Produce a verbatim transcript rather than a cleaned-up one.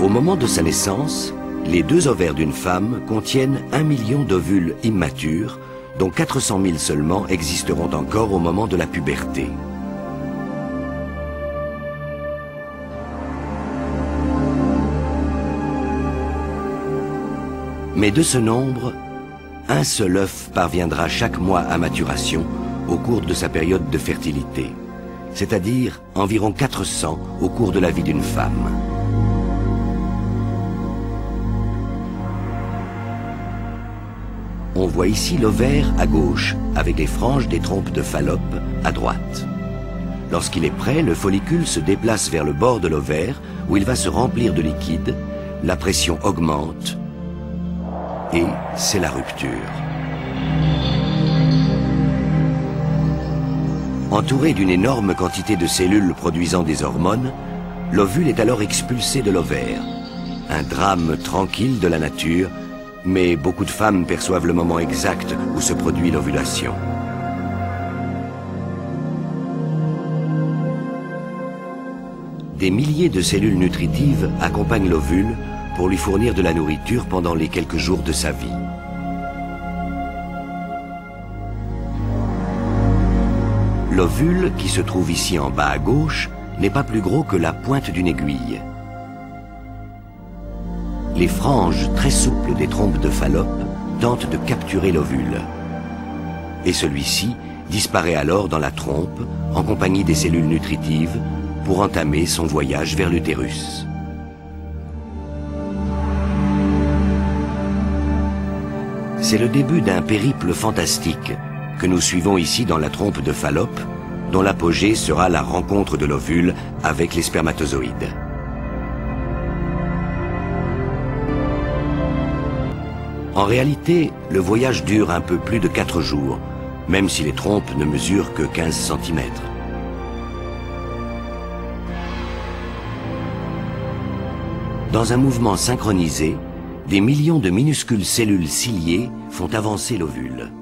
Au moment de sa naissance, les deux ovaires d'une femme contiennent un million d'ovules immatures, dont quatre cent mille seulement existeront encore au moment de la puberté. Mais de ce nombre, un seul œuf parviendra chaque mois à maturation au cours de sa période de fertilité, c'est-à-dire environ quatre cents au cours de la vie d'une femme. On voit ici l'ovaire à gauche, avec les franges des trompes de Fallope à droite. Lorsqu'il est prêt, le follicule se déplace vers le bord de l'ovaire, où il va se remplir de liquide, la pression augmente, et c'est la rupture. Entouré d'une énorme quantité de cellules produisant des hormones, l'ovule est alors expulsé de l'ovaire. Un drame tranquille de la nature, mais beaucoup de femmes perçoivent le moment exact où se produit l'ovulation. Des milliers de cellules nutritives accompagnent l'ovule pour lui fournir de la nourriture pendant les quelques jours de sa vie. L'ovule, qui se trouve ici en bas à gauche, n'est pas plus gros que la pointe d'une aiguille. Les franges très souples des trompes de Fallope tentent de capturer l'ovule. Et celui-ci disparaît alors dans la trompe, en compagnie des cellules nutritives, pour entamer son voyage vers l'utérus. C'est le début d'un périple fantastique que nous suivons ici dans la trompe de Fallope, dont l'apogée sera la rencontre de l'ovule avec les spermatozoïdes. En réalité, le voyage dure un peu plus de quatre jours, même si les trompes ne mesurent que quinze centimètres. Dans un mouvement synchronisé, des millions de minuscules cellules ciliées font avancer l'ovule.